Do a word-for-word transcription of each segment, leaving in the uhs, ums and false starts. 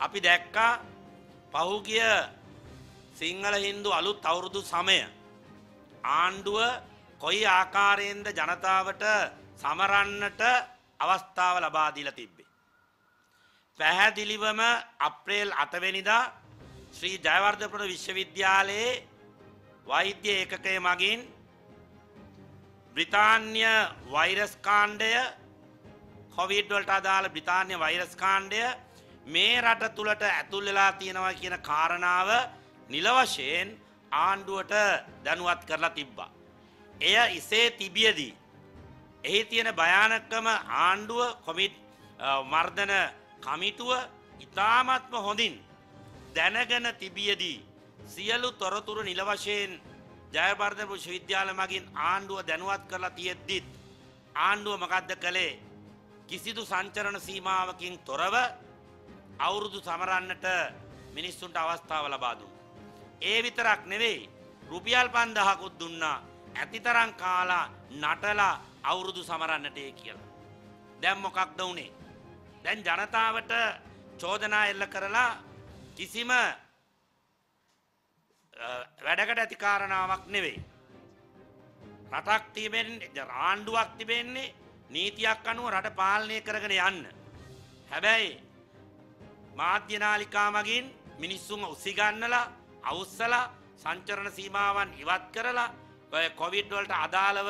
අපි දැක්කා පහුගිය සිංහල හින්දු අලුත් අවුරුදු සමය ආණ්ඩුව කොයි ආකාරයෙන්ද ජනතාවට සමරන්නට අවස්ථාව ලබා දීලා තිබ්බේ. පැහැදිලිවම අප්‍රේල් අට වෙනිදා ශ්‍රී ජයවර්ධනපුර විශ්වවිද්‍යාලයේ වෛද්‍ය ඒකකය මගින් බ්‍රිතාන්‍ය වෛරස් කාණ්ඩය කොවිඩ් වලට අදාළ බ්‍රිතාන්‍ය වෛරස් කාණ්ඩය මේ රට තුලට ඇතුල් වෙලා තියෙනවා කියන කාරණාව නිල වශයෙන් ආණ්ඩුවට දැනුවත් කරලා තිබ්බා. එය ඉසේ තිබියදී එහි තියෙන භයානකම ආණ්ඩුව කොවිඩ් මර්ධන කමිටුව ඉතාමත්ම හොඳින් දැනගෙන තිබියදී සියලු තොරතුරු නිල වශයෙන් ජයවර්ධන විශ්වවිද්‍යාල මගින් ආණ්ඩුව දැනුවත් කරලා තියෙද්දිත් ආණ්ඩුව මොකද්ද කළේ? කිසිදු සංචරණ සීමාවකින් තොරව අවුරුදු සමරන්නට මිනිස්සුන්ට අවස්ථාව ලබා දුන්නා. ඒ විතරක් නෙවෙයි රුපියල් පන්දහකුත් දුන්නා ඇතිතරම් කාලා නටලා අවුරුදු සමරන්නට ඒ කියලා. දැන් මොකක්ද උනේ? දැන් ජනතාවට චෝදනා එල්ල කරලා කිසිම වැඩකට ඇති කාරණාවක් නෙවෙයි. රටක් තිබෙන්නේ ආණ්ඩුවක් තිබෙන්නේ නීතියක් අනුව රට පාලනය කරගෙන යන්න. හැබැයි මාධ්‍ය නාලිකා මගින් මිනිස්සුන් උසිගන්නලා අවුස්සලා සංචරණ සීමාවන් ඉවත් කරලා කොවිඩ් වලට අදාළව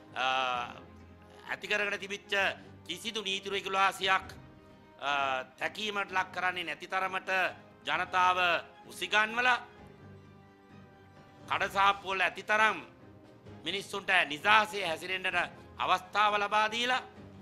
ඇති කරගෙන තිබිච්ච කිසිදු නීති රෙගුලාසියක් තැකීමට ලක් කරන්නේ නැති තරමට ජනතාව උසිගන්වලා කඩසාප්පු වල ඇතිතරම් මිනිස්සුන්ට නිදහසේ හැසිරෙන්නට අවස්ථාව ලබා දීලා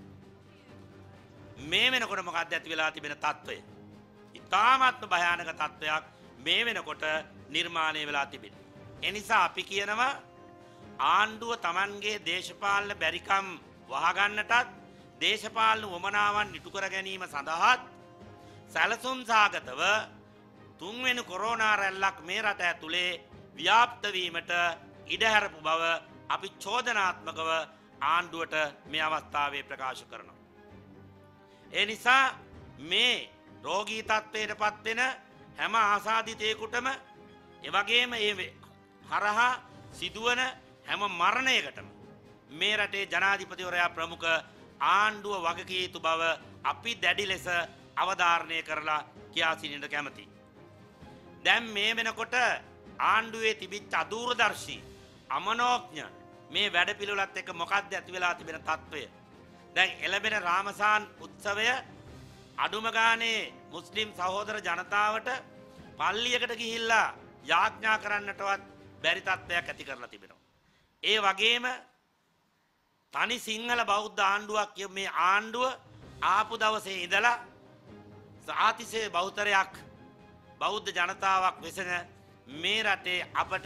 මේ වෙනකොට මොකක්ද ඇති වෙලා තිබෙන තත්ත්වය? ඉතාමත්ම භයානක තත්ත්වයක් මේ වෙනකොට නිර්මාණය වෙලා තිබෙනවා. ඒ නිසා අපි කියනවා ආණ්ඩුව Tamanගේ දේශපාලන බැරිකම් වහගන්නටත් දේශපාලන වමනාවන් ඉටු කර ගැනීම සඳහාත් සැලසුම් සාගතව තුන්වෙනි කොරෝනා රැල්ලක් මේ රට ඇතුලේ ව්‍යාප්ත වීමට ඉඩ හැරපු බව අපි චෝදනාත්මකව ආණ්ඩුවට මේ අවස්ථාවේ ප්‍රකාශ කරනවා. ඒ නිසා මේ රෝගී තත්ත්වයට පත් වෙන හැම ආසාදිතයෙකුටම එවැගේම ඒ හරහා සිදුවන හැම මරණයකටම මේ රටේ ජනාධිපතිවරයා ප්‍රමුඛ ආණ්ඩුව වගකිය යුතු බව අපි දැඩි ලෙස අවධාරණය කරලා කියා සිටින්න කැමැතියි. දැන් මේ වෙනකොට ආණ්ඩුවේ තිබිච්ච අදූරදර්ශී අමනෝඥ මේ වැඩපිළිවෙලත් එක්ක මොකක්ද ඇති වෙලා තිබෙන තත්ත්වය? දැන් එළඹෙන රාමසාන් උත්සවය අඩුම ගානේ මුස්ලිම් සහෝදර ජනතාවට පල්ලියකට ගිහිල්ලා යාඥා කරන්නටවත් බැරි තත්ත්වයක් ඇති කරලා තිබෙනවා. ඒ වගේම තනි සිංහල බෞද්ධ ආණ්ඩුවක් මේ ආණ්ඩුව ආපු දවසේ ඉඳලා සාතිසේ බෞතරයක් බෞද්ධ ජනතාවක් වෙසෙන මේ රටේ අපට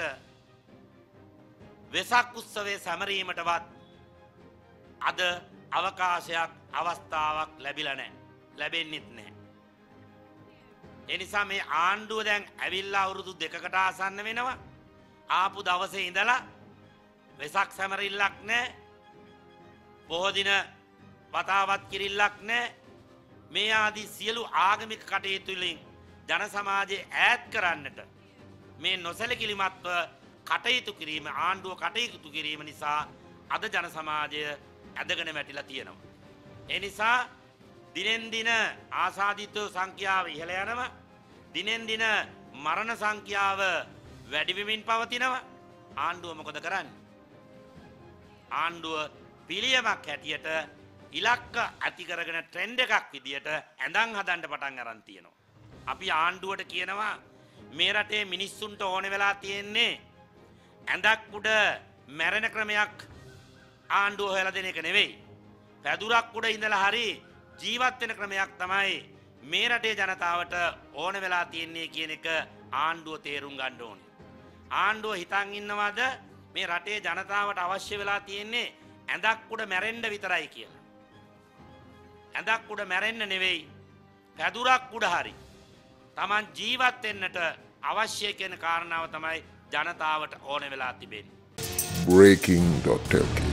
වෙසක් උත්සවයේ සැමරීමටවත් අද අවකාශයක් අවස්ථාවක් ලැබිලා නැහැ. ලැබෙන්නෙත් නැහැ. ඒ නිසා මේ ආණ්ඩුව දැන් ඇවිල්ලා අවුරුදු දෙකකට ආසන්න වෙනවා. ආපු දවසේ ඉඳලා වෙසක් සැමරිල්ලක් නැහැ. බොහෝ දින වතාවත් කිරිල්ලක් නැහැ. මේ ආදී සියලු ආගමික කටයුතු වලින් ජන සමාජය ඈත් කරන්නට මේ නොසැලකිලිමත්ව කටයුතු කිරීම ආණ්ඩුව කටයුතු කිරීම නිසා අද ජන සමාජය ඇදගෙන වැටිලා තියෙනවා. ඒ නිසා දිනෙන් දින ආසාදිත සංඛ්‍යාව ඉහළ යනවා. දිනෙන් දින මරණ සංඛ්‍යාව වැඩි වෙමින් පවතිනවා. ආණ්ඩුව මොකද කරන්නේ? ආණ්ඩුව පිළියමක් හැටියට ඉලක්ක ඇති කරගෙන ට්‍රෙන්ඩ් එකක් විදියට ඇඳන් හදන්න පටන් අරන් තියෙනවා. අපි ආණ්ඩුවට කියනවා මේ රටේ මිනිස්සුන්ට ඕන වෙලා තියෙන්නේ ඇඳක් උඩ මැරෙන ක්‍රමයක් ආණ්ඩුව හොයලා දෙන එක නෙවෙයි. පැදුරක් උඩ ඉඳලා හරි ජීවත් වෙන ක්‍රමයක් තමයි මේ රටේ ජනතාවට ඕන වෙලා තියෙන්නේ කියන එක ආණ්ඩුව තේරුම් ගන්න ඕනේ. ආණ්ඩුව හිතන් ඉන්නවද මේ රටේ ජනතාවට අවශ්‍ය වෙලා තියෙන්නේ ඇඳක් උඩ මැරෙන්න විතරයි කියලා? ඇඳක් උඩ මැරෙන්න නෙවෙයි, පැදුරක් උඩ හරි Taman ජීවත් වෙන්නට අවශ්‍ය කියන කාරණාව තමයි ජනතාවට ඕන වෙලා තිබෙන්නේ. breaking dot l k